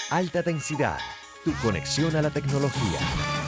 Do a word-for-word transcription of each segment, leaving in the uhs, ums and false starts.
Alta densidad, tu conexión a la tecnología.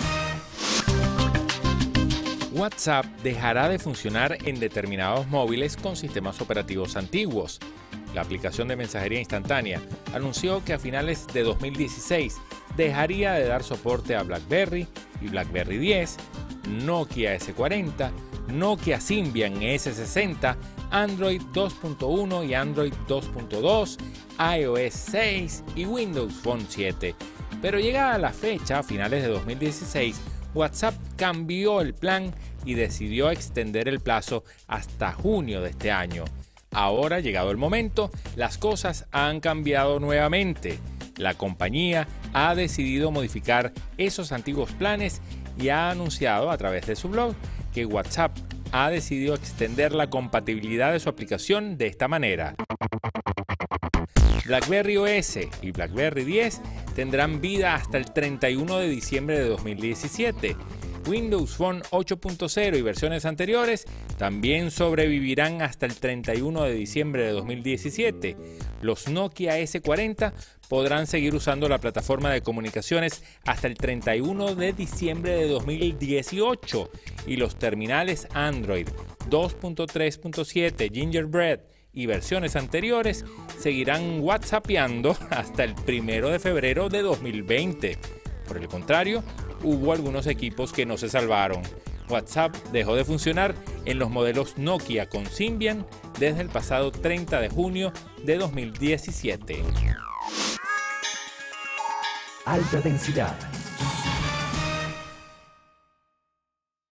WhatsApp dejará de funcionar en determinados móviles con sistemas operativos antiguos. La aplicación de mensajería instantánea anunció que a finales de dos mil dieciséis dejaría de dar soporte a BlackBerry y BlackBerry diez, Nokia ese cuarenta, Nokia Symbian ese sesenta, Android dos punto uno y Android dos punto dos, iOS seis y Windows Phone siete. Pero llegada la fecha, a finales de dos mil dieciséis, WhatsApp cambió el plan y decidió extender el plazo hasta junio de este año. Ahora, llegado el momento, las cosas han cambiado nuevamente. La compañía ha decidido modificar esos antiguos planes y ha anunciado a través de su blog que WhatsApp ha decidido extender la compatibilidad de su aplicación de esta manera. BlackBerry O S y BlackBerry diez tendrán vida hasta el treinta y uno de diciembre de dos mil diecisiete. Windows Phone ocho punto cero y versiones anteriores también sobrevivirán hasta el treinta y uno de diciembre de dos mil diecisiete. Los Nokia ese cuarenta podrán seguir usando la plataforma de comunicaciones hasta el treinta y uno de diciembre de dos mil dieciocho y los terminales Android dos punto tres punto siete Gingerbread y versiones anteriores seguirán WhatsAppeando hasta el primero de febrero de dos mil veinte. Por el contrario, hubo algunos equipos que no se salvaron. WhatsApp dejó de funcionar en los modelos Nokia con Symbian desde el pasado treinta de junio de dos mil diecisiete. Alta densidad.